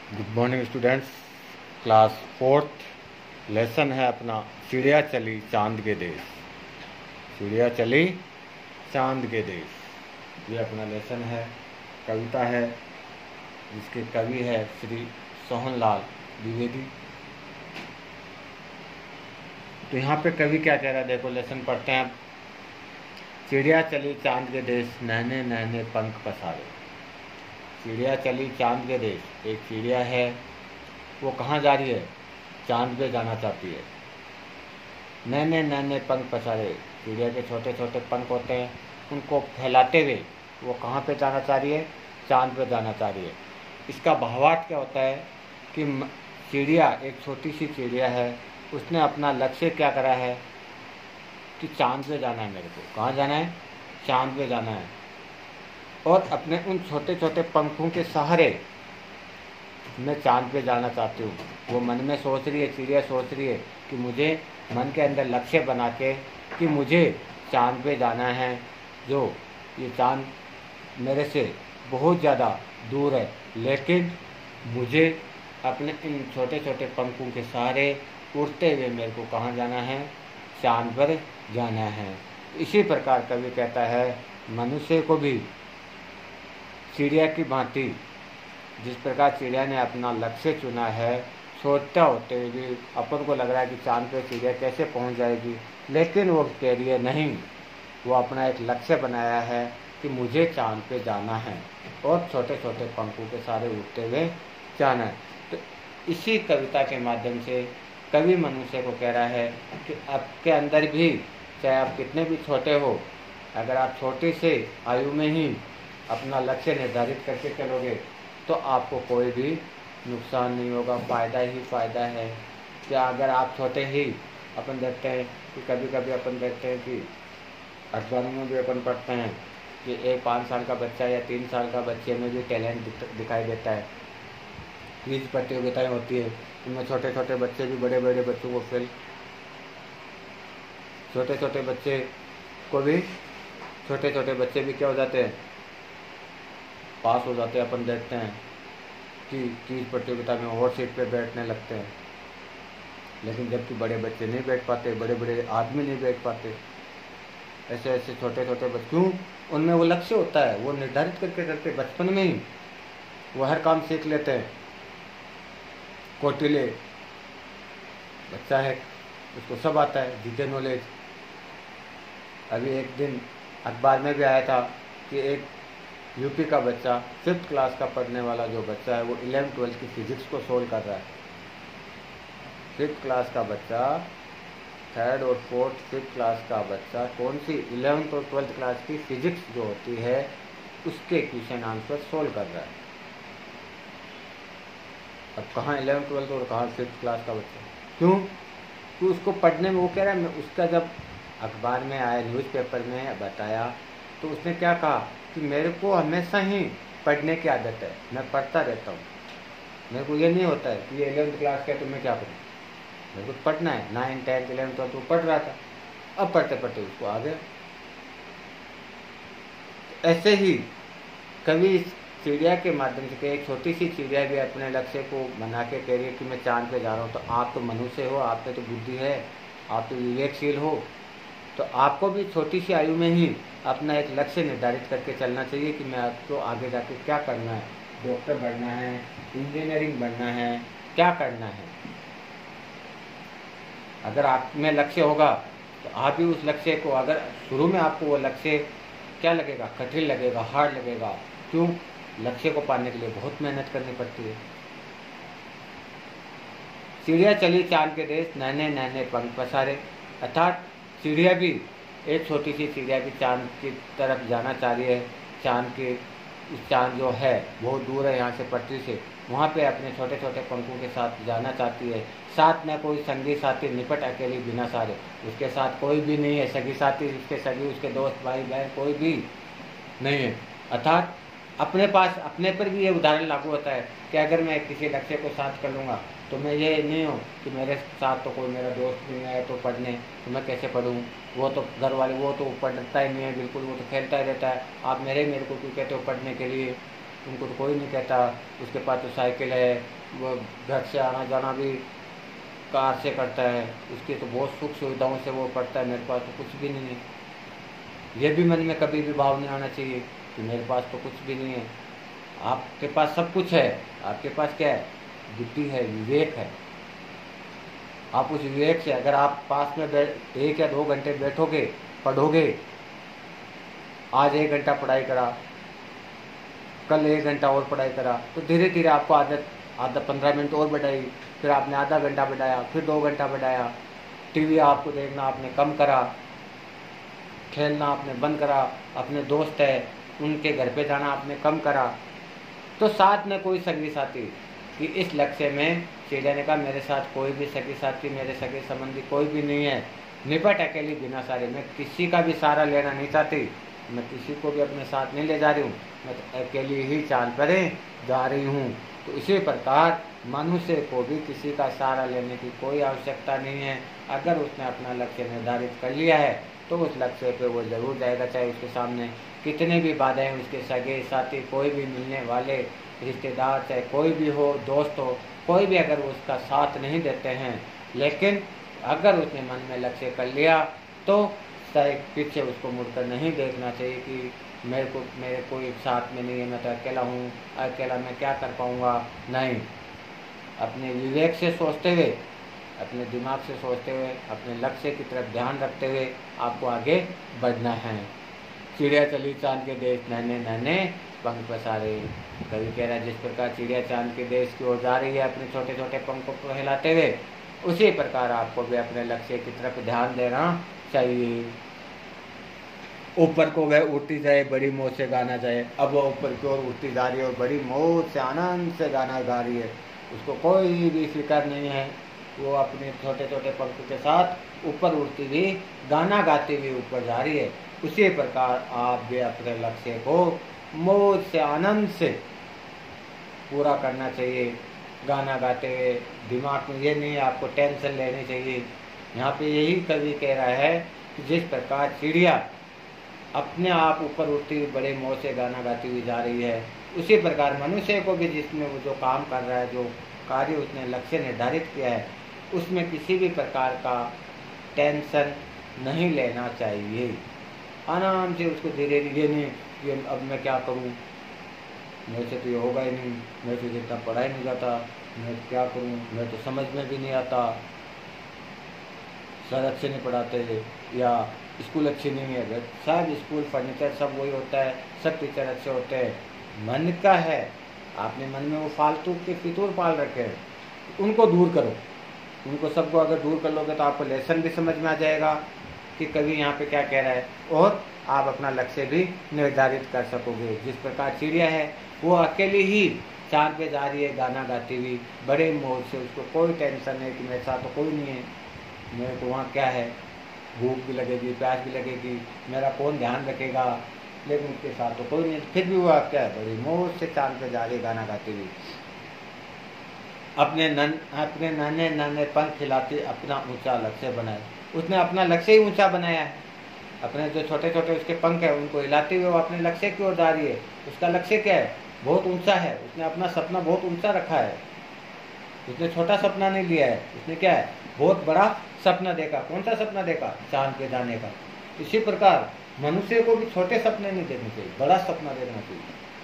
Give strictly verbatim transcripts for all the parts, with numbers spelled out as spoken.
Good morning students. Class fourth lesson है अपना चिड़िया चली चांद के देश। चिड़िया चली चांद के देश, ये अपना लेसन है। कविता है जिसके कवि है श्री सोहनलाल द्विवेदी। तो यहाँ पे कवि क्या कह रहा है, देखो लेसन पढ़ते हैं। चिड़िया चली चांद के देश, नन्हे नन्हे पंख पसारे। चिड़िया चली चांद के देश, एक चिड़िया है, वो कहाँ जा रही है? चांद पे जाना चाहती है। नन्हे नन्हे पंख पसारे, चिड़िया के छोटे छोटे पंख होते हैं, उनको फैलाते हुए वो कहाँ पे जाना चाह रही है? चांद पे जाना चाह रही है। इसका भावार्थ क्या होता है कि चिड़िया, एक छोटी सी चिड़िया है, उसने अपना लक्ष्य क्या करा है कि चांद पे जाना है। मेरे को कहाँ जाना है? चांद पे जाना है। और अपने उन छोटे छोटे पंखों के सहारे मैं चांद पे जाना चाहती हूँ। वो मन में सोच रही है, चिड़िया सोच रही है कि मुझे मन के अंदर लक्ष्य बना के कि मुझे चांद पे जाना है। जो ये चांद मेरे से बहुत ज़्यादा दूर है, लेकिन मुझे अपने इन छोटे छोटे पंखों के सहारे उड़ते हुए मेरे को कहाँ जाना है? चांद पर जाना है। इसी प्रकार कवि कहता है, मनुष्य को भी चिड़िया की भांति, जिस प्रकार चिड़िया ने अपना लक्ष्य चुना है, सोचता होते हुए भी अपन को लग रहा है कि चांद पे चिड़िया कैसे पहुंच जाएगी, लेकिन वो कह रही है नहीं, वो अपना एक लक्ष्य बनाया है कि मुझे चांद पे जाना है और छोटे छोटे पंखों के सारे उड़ते हुए जाना है। तो इसी कविता के माध्यम से कवि मनुष्य को कह रहा है कि आपके अंदर भी, चाहे आप कितने भी छोटे हो, अगर आप छोटी से आयु में ही अपना लक्ष्य निर्धारित करके चलोगे तो आपको कोई भी नुकसान नहीं होगा, फ़ायदा ही फ़ायदा है। क्या अगर आप छोटे ही, अपन देखते हैं कि कभी कभी अपन देखते हैं कि अखबारों में भी अपन पढ़ते हैं कि एक पाँच साल का बच्चा या तीन साल का बच्चे में भी टैलेंट दिखाई देता है। क्विज प्रतियोगिताएँ होती है, उनमें छोटे छोटे बच्चे भी बड़े बड़े बच्चों को फेल, छोटे छोटे बच्चे को भी छोटे छोटे बच्चे भी क्या हो जाते हैं? पास हो जाते हैं। अपन देखते हैं कि क्विज प्रतियोगिता में और सीट पे बैठने लगते हैं, लेकिन जबकि बड़े बच्चे नहीं बैठ पाते, बड़े बड़े आदमी नहीं बैठ पाते। ऐसे ऐसे छोटे छोटे बच्चे, क्यों? उनमें वो लक्ष्य होता है, वो निर्धारित करके करते बचपन में ही वो हर काम सीख लेते हैं। कोटिले बच्चा है, उसको सब आता है, जीके नॉलेज। अभी एक दिन अखबार में भी आया था कि एक यूपी का बच्चा, फिफ्थ क्लास का पढ़ने वाला जो बच्चा है, वो इलेवन ट्वेल्थ की फिजिक्स को सोल्व कर रहा है। फिफ्थ क्लास का बच्चा, थर्ड और फोर्थ फिफ्थ क्लास का बच्चा कौन सी इलेवंथ और ट्वेल्थ क्लास की फिजिक्स जो होती है उसके क्वेश्चन आंसर सोल्व कर रहा है। अब कहाँ इलेवंथ ट्वेल्थ और कहाँ फिफ्थ क्लास का बच्चा? क्यों? क्यों उसको पढ़ने में, वो कह रहा है, मैं उसका जब अखबार में आया, न्यूज़पेपर में बताया, तो उसने क्या कहा कि मेरे को हमेशा ही पढ़ने की आदत है, मैं पढ़ता रहता हूँ। मेरे को ये नहीं होता है कि ये इलेवंथ क्लास का है तो मैं क्या करूँ, मेरे को पढ़ना है। नाइन टेंथ इलेवंथ ट्वेल्थ वो पढ़ रहा था, अब पढ़ते पढ़ते उसको आ गया। ऐसे ही कवि चिड़िया के माध्यम से, एक छोटी सी चिड़िया भी अपने लक्ष्य को बना के कह रही है कि मैं चांद पे जा रहा हूँ। तो आप तो मनुष्य हो, आप पे तो बुद्धि है, आप तो विवेकशील हो, तो आपको भी छोटी सी आयु में ही अपना एक लक्ष्य निर्धारित करके चलना चाहिए कि मैं आपको आगे जाके क्या करना है, डॉक्टर बनना है, इंजीनियरिंग बनना है, क्या करना है। अगर आप में लक्ष्य होगा तो आप भी उस लक्ष्य को, अगर शुरू में आपको वो लक्ष्य क्या लगेगा? कठिन लगेगा, हार्ड लगेगा। क्यों? लक्ष्य को पाने के लिए बहुत मेहनत करनी पड़ती है। चिड़िया चली चांद के देश, नन्हे नन्हे पंख पसारे। अर्थात चिड़िया भी, एक छोटी सी चिड़िया भी चांद की तरफ जाना चाह रही है। चांद के, चांद जो है बहुत दूर है यहाँ से, पृथ्वी से, वहाँ पे अपने छोटे छोटे पंखों के साथ जाना चाहती है। साथ में कोई संगी साथी, निपट अकेली बिना सारे, उसके साथ कोई भी नहीं है, सगी साथी, उसके सगी, उसके दोस्त, भाई बहन कोई भी नहीं है। अर्थात अपने पास, अपने पर भी ये उदाहरण लागू होता है कि अगर मैं किसी लक्ष्य को साथ कर लूँगा तो मैं ये नहीं हूँ कि मेरे साथ तो कोई मेरा दोस्त नहीं है तो पढ़ने, तो मैं कैसे पढ़ूँ? वो तो घर वाले, वो तो पढ़ता ही नहीं है बिल्कुल, वो तो खेलता ही रहता है, आप मेरे मेरे को क्यों कहते हो पढ़ने के लिए? उनको तो कोई नहीं कहता, उसके पास तो साइकिल है, वो घर से आना जाना भी कार से करता है, उसकी तो बहुत सुख सुविधाओं से वो पढ़ता है, मेरे पास तो कुछ भी नहीं है। ये भी मन में कभी भी भाव नहीं आना चाहिए कि मेरे पास तो कुछ भी नहीं है। आपके पास सब कुछ है। आपके पास क्या है? बुद्धि है, विवेक है। आप उस विवेक से अगर आप पास में बैठ एक या दो घंटे बैठोगे, पढ़ोगे, आज एक घंटा पढ़ाई करा, कल एक घंटा और पढ़ाई करा, तो धीरे धीरे आपको आदत आधा पंद्रह मिनट और बढ़ाई, फिर आपने आधा घंटा बढ़ाया, फिर दो घंटा बढ़ाया। टीवी आपको देखना आपने कम करा, खेलना आपने बंद करा, अपने दोस्त है उनके घर पे जाना आपने कम करा। तो साथ में कोई संगी साथी कि इस लक्ष्य में चिड़िया ने कहा मेरे साथ कोई भी सगी साथी, मेरे सगे संबंधी कोई भी नहीं है, निपट अकेली बिना सारे। मैं किसी का भी सहारा लेना नहीं चाहती, मैं किसी को भी अपने साथ नहीं ले जा रही हूँ, मैं तो अकेली ही चांद पर जा रही हूँ। तो इसी प्रकार मनुष्य को भी किसी का सहारा लेने की कोई आवश्यकता नहीं है। अगर उसने अपना लक्ष्य निर्धारित कर लिया है तो उस लक्ष्य पे वो जरूर जाएगा, चाहे उसके सामने कितने भी बाधाएं, उसके सगे साथी कोई भी मिलने वाले रिश्तेदार, चाहे कोई भी हो, दोस्त हो, कोई भी अगर उसका साथ नहीं देते हैं, लेकिन अगर उसने मन में लक्ष्य कर लिया तो शायद पीछे उसको मुड़कर नहीं देखना चाहिए कि मेरे को मेरे कोई साथ में नहीं है, मैं तो अकेला हूँ, अकेला मैं क्या कर पाऊँगा। नहीं, अपने विवेक से सोचते हुए, अपने दिमाग से सोचते हुए, अपने लक्ष्य की तरफ ध्यान रखते हुए आपको आगे बढ़ना है। चिड़िया चली चांद के देश, नन्हे नन्हे पंख पसारे। कवि कह रहा है जिस प्रकार चिड़िया चांद के देश की ओर जा रही है अपने छोटे छोटे पंखों को हिलाते हुए, उसी प्रकार आपको भी अपने लक्ष्य की तरफ ध्यान देना चाहिए। ऊपर को वह उड़ती जाए, बड़ी मौज से गाना जाए। अब वह ऊपर की ओर उड़ती जा रही है और बड़ी मौज से आनंद से गाना गा रही है, उसको कोई भी फिक्र नहीं है। वो अपने छोटे छोटे पंख के साथ ऊपर उड़ती हुई गाना गाती हुई ऊपर जा रही है। उसी प्रकार आप भी अपने लक्ष्य को मौज से आनंद से पूरा करना चाहिए, गाना गाते हुए। दिमाग में ये नहीं आपको टेंशन लेनी चाहिए। यहाँ पे यही कवि कह रहा है कि जिस प्रकार चिड़िया अपने आप ऊपर उठती हुई बड़े मौज से गाना गाती हुई जा रही है, उसी प्रकार मनुष्य को भी जिसमें वो जो काम कर रहा है, जो कार्य उसने लक्ष्य निर्धारित किया है, उसमें किसी भी प्रकार का टेंशन नहीं लेना चाहिए। आराम से उसको धीरे धीरे नहीं कि अब मैं क्या करूं, मेरे से तो ये होगा ही नहीं, मेरे से जितना पढ़ाई नहीं जाता, मैं क्या करूं, मैं तो समझ में भी नहीं आता, सर अच्छे नहीं पढ़ाते या स्कूल अच्छी नहीं है। सब स्कूल फर्नीचर सब वही होता है, सब टीचर अच्छे होते हैं। मन का है, आपने मन में वो फालतू के फितूर पाल रखे हैं, उनको दूर करो। उनको सबको अगर दूर कर लोगे तो आपको लेसन भी समझ में आ जाएगा कि कवि यहाँ पे क्या कह रहा है, और आप अपना लक्ष्य भी निर्धारित कर सकोगे। जिस प्रकार चिड़िया है वो अकेली ही चांद पे जा रही है गाना गाती हुई बड़े मौज से, उसको कोई टेंशन नहीं कि मेरे साथ तो कोई नहीं है, मेरे को वहाँ क्या है, भूख भी लगेगी, प्यास भी लगेगी, मेरा कौन ध्यान रखेगा, लेकिन उसके साथ तो कोई नहीं, फिर भी वो क्या है, बड़ी मौज से चांद पे जा रही है गाना गाती हुई। अपने नन अपने नन्हे नन्हे पंख खिलाते अपना ऊंचा लक्ष्य बनाए। उसने अपना लक्ष्य ही ऊंचा बनाया है। अपने जो छोटे छोटे उसके पंख है उनको हिलाते हुए वो अपने लक्ष्य की ओर जा रही है। उसका लक्ष्य क्या है? बहुत ऊंचा है। उसने अपना सपना बहुत ऊंचा रखा है। उसने छोटा सपना नहीं लिया है, उसने क्या है, बहुत बड़ा सपना देखा। कौन सा सपना देखा? चांद पे जाने का। इसी प्रकार मनुष्य को भी छोटे सपने नहीं देखने चाहिए, बड़ा सपना देखना चाहिए।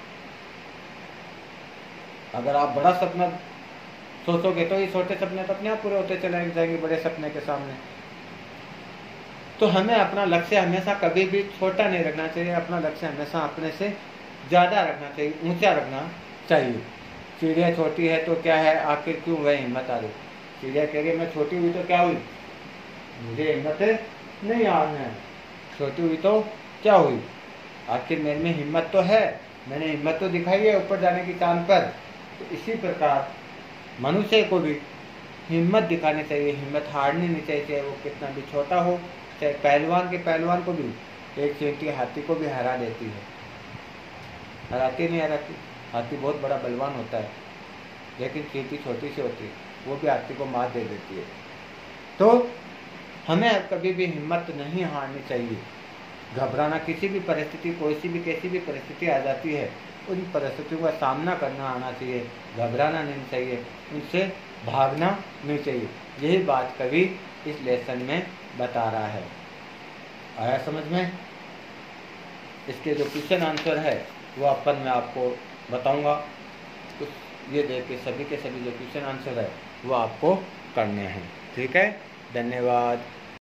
अगर आप बड़ा सपना सोचोगे तो ये छोटे सपने तो अपने आप पूरे होते चले जाएंगे बड़े सपने के सामने। तो हमें अपना लक्ष्य हमेशा कभी भी छोटा नहीं रखना चाहिए, अपना लक्ष्य हमेशा अपने से ज्यादा रखना चाहिए, ऊंचा रखना चाहिए। चिड़िया छोटी है तो क्या है, आखिर क्यों वह हिम्मत आ रही? चिड़िया कह रही है मैं छोटी हुई तो क्या हुई, मुझे हिम्मत नहीं आना है। छोटी हुई तो क्या हुई, आखिर मेरे में हिम्मत तो है, मैंने हिम्मत तो दिखाई है ऊपर जाने की चांद पर। तो इसी प्रकार मनुष्य को भी हिम्मत दिखानी चाहिए, हिम्मत हारनी नहीं चाहिए, चाहे वो कितना भी छोटा हो। चाहे पहलवान के पहलवान को भी एक चींटी हाथी को भी हरा देती है, हराती नहीं हराती। हाथी बहुत बड़ा बलवान होता है, लेकिन चींटी छोटी सी होती है, वो भी हाथी को मार दे देती है। तो हमें कभी भी हिम्मत नहीं हारनी चाहिए। घबराना, किसी भी परिस्थिति, कोई सी भी कैसी भी परिस्थिति आ जाती है उन परिस्थितियों का सामना करना आना चाहिए, घबराना नहीं चाहिए, उनसे भागना नहीं चाहिए। यही बात कवि इस लेसन में बता रहा है। आया समझ में? इसके जो क्वेश्चन आंसर है वो अपन मैं आपको बताऊंगा, तो ये देख के सभी के सभी जो क्वेश्चन आंसर है वो आपको करने हैं। ठीक है, धन्यवाद।